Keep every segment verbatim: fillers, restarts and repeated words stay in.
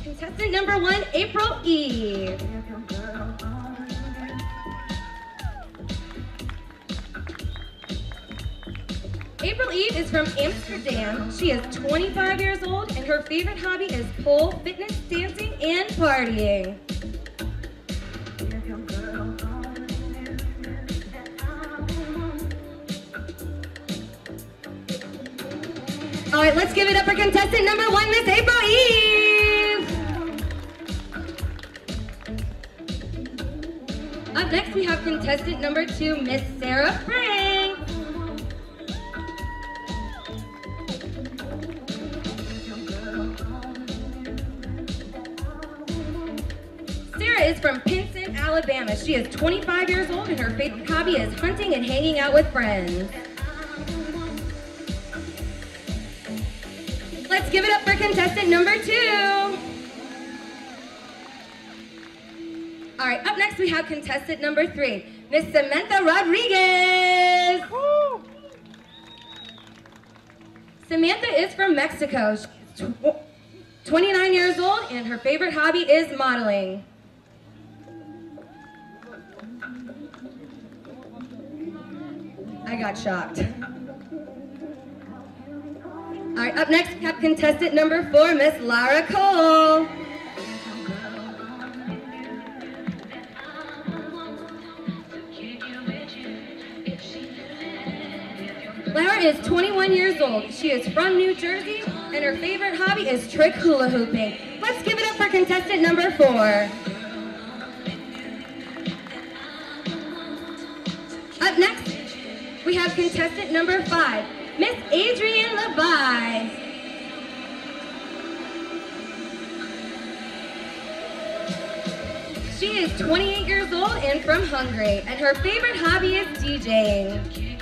Contestant number one, April Eve. April Eve is from Amsterdam. She is twenty-five years old and her favorite hobby is pole, fitness, dancing, and partying. All right, let's give it up for contestant number one, Miss April Eve. Up next, we have contestant number two, Miss Sarah Frank. Sarah is from Pinson, Alabama. She is twenty-five years old and her favorite hobby is hunting and hanging out with friends. Let's give it up for contestant number two. All right, up next we have contestant number three, Miss Samantha Rodriguez. Woo. Samantha is from Mexico. She's twenty-nine years old and her favorite hobby is modeling. I got shocked. All right, up next we have contestant number four, Miss Lara Cole. Lara is twenty-one years old. She is from New Jersey, and her favorite hobby is trick hula hooping. Let's give it up for contestant number four. Up next, we have contestant number five, Miss Adrienne Levi. She is twenty-eight years old and from Hungary, and her favorite hobby is DJing.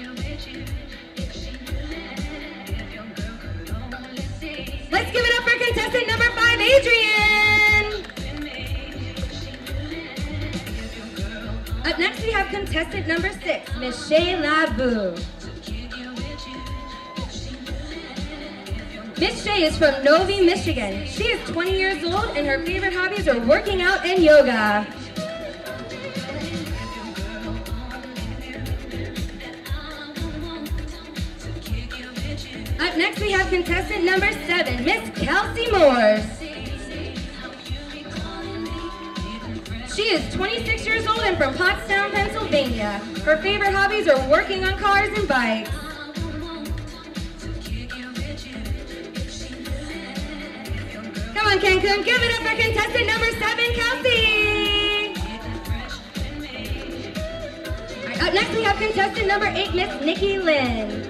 Let's give it up for contestant number five, Adrienne. Up next we have contestant number six, Miss Shayla Boo. Miss Shay is from Novi, Michigan. She is twenty years old and her favorite hobbies are working out and yoga. Up next we have contestant number seven, Miss Kelsey Morse. She is twenty-six years old and from Pottstown, Pennsylvania. Her favorite hobbies are working on cars and bikes. Come on, Cancun, give it up for contestant number seven, Kelsey. All right, up next we have contestant number eight, Miss Nikki Lynn.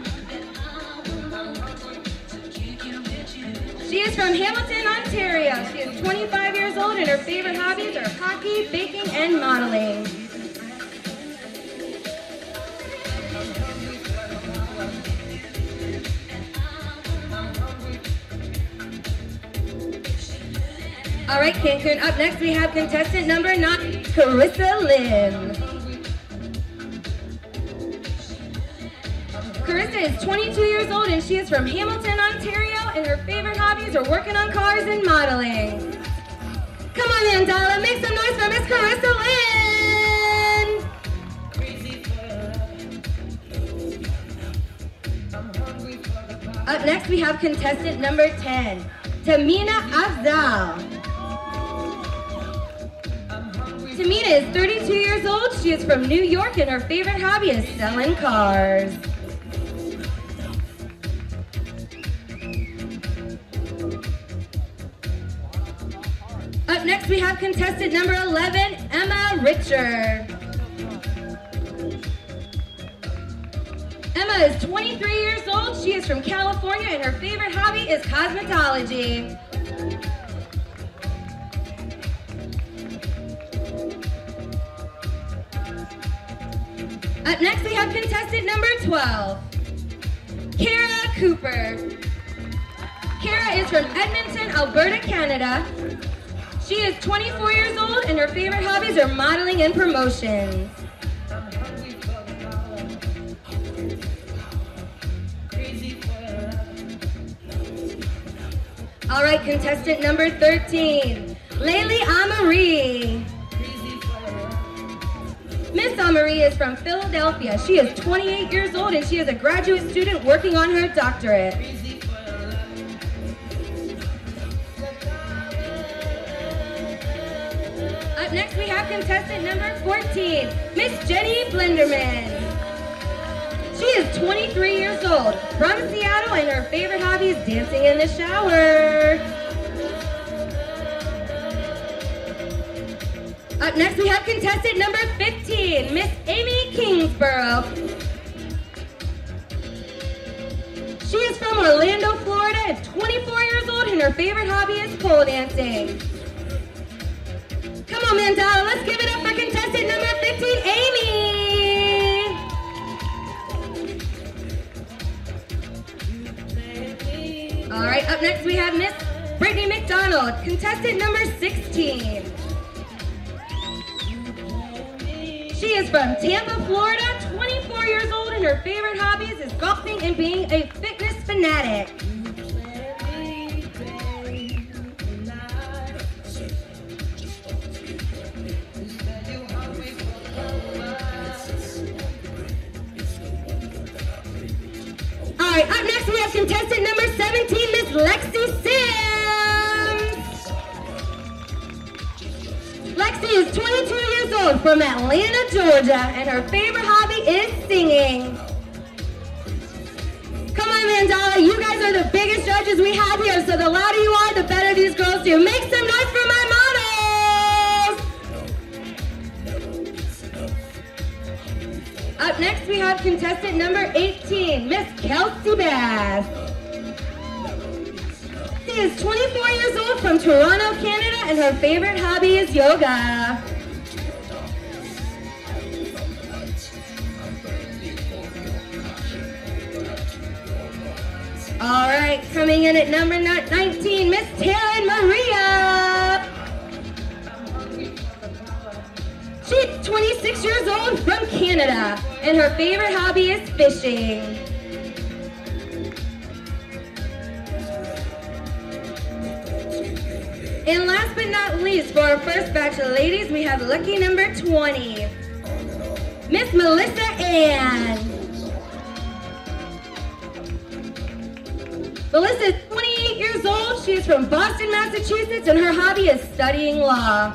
She is from Hamilton, Ontario. She is twenty-five years old and her favorite hobbies are hockey, baking, and modeling. All right, Cancun, up next we have contestant number nine, Carissa Lynn. Carissa is twenty-two years old and she is from Hamilton, Ontario, and her favorite hobbies are working on cars and modeling. Come on, Mandala, make some noise for Miss Carissa Lynn. Up next we have contestant number ten, Tamina Afzal. Tamina is thirty-two years old. She is from New York and her favorite hobby is selling cars. Up next we have contestant number eleven, Emma Richard. Emma is twenty-three years old. She is from California and her favorite hobby is cosmetology. Up next we have contestant number twelve, Kara Cooper. Kara is from Edmonton, Alberta, Canada. She is twenty-four years old and her favorite hobbies are modeling and promotions. All right, contestant number thirteen, Laylee Amarie. Miss Amarie is from Philadelphia. She is twenty-eight years old and she is a graduate student working on her doctorate. Up next we have contestant number fourteen, Miss Jenny Blenderman. She is twenty-three years old, from Seattle, and her favorite hobby is dancing in the shower. Up next, we have contestant number fifteen, Miss Amy Kingsborough. She is from Orlando, Florida, and twenty-four years old, and her favorite hobby is pole dancing. Come on, Mandela, let's give it up for contestant number fifteen, Amy. All right, up next we have Miss Brittany McDonald, contestant number sixteen. She is from Tampa, Florida, twenty-four years old, and her favorite hobbies is golfing and being a fitness fanatic. All right, up next we have contestant number seventeen, Miss Lexi Sims. Lexi is twenty-two years old, from Atlanta, Georgia, and her favorite hobby is singing. Come on, Mandala, you guys are the biggest judges we have here, so the louder you are, the better these girls do. Make some noise for my models! Up next, we have contestant number eighteen, Miss Kelsey Bass. She is twenty-four years old, from Toronto, Canada, and her favorite hobby is yoga. All right, coming in at number nineteen, Miss Taryn Maria. She's twenty-six years old, from Canada, and her favorite hobby is fishing. And last but not least, for our first batch of ladies, we have lucky number twenty, Miss Melissa Ann. Melissa is twenty-eight years old. She is from Boston, Massachusetts, and her hobby is studying law.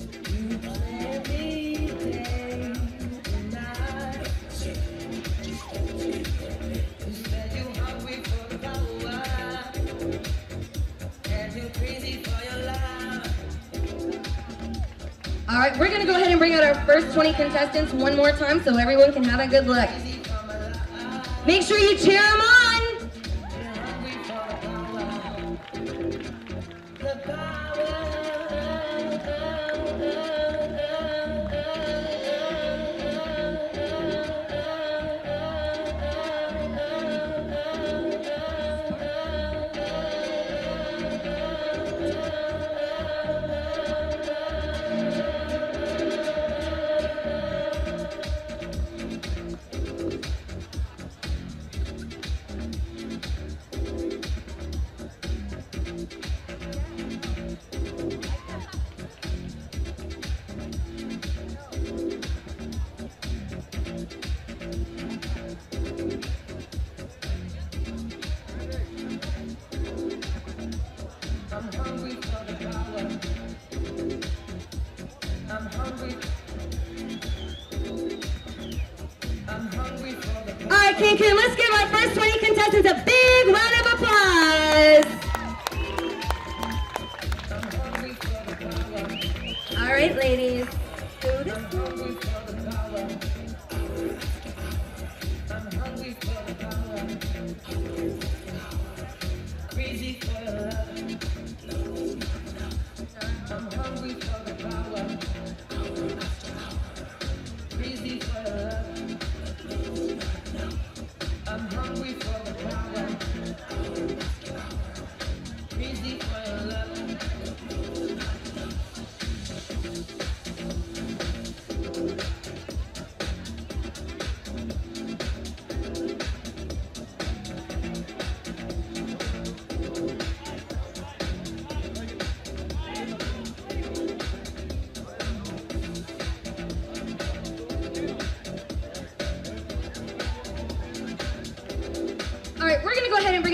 All right, we're gonna go ahead and bring out our first twenty contestants one more time so everyone can have a good look. Make sure you cheer them on. All right, Cancun, let's give our first twenty contestants a big round of applause. All right, ladies. Do this.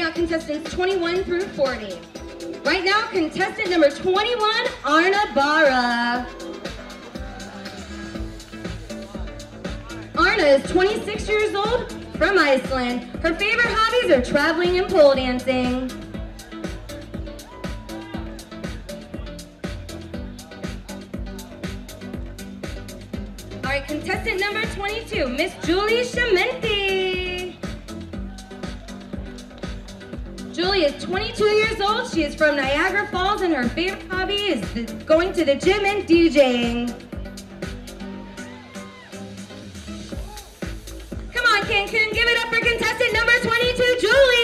starting out contestants twenty-one through forty. Right now, contestant number twenty-one, Arna Bara. Arna is twenty-six years old, from Iceland. Her favorite hobbies are traveling and pole dancing. All right, contestant number twenty-two, Miss Julie Chimenti. Julie is twenty-two years old. She is from Niagara Falls, and her favorite hobby is the, going to the gym and DJing. Come on, Cancun, give it up for contestant number twenty-two, Julie.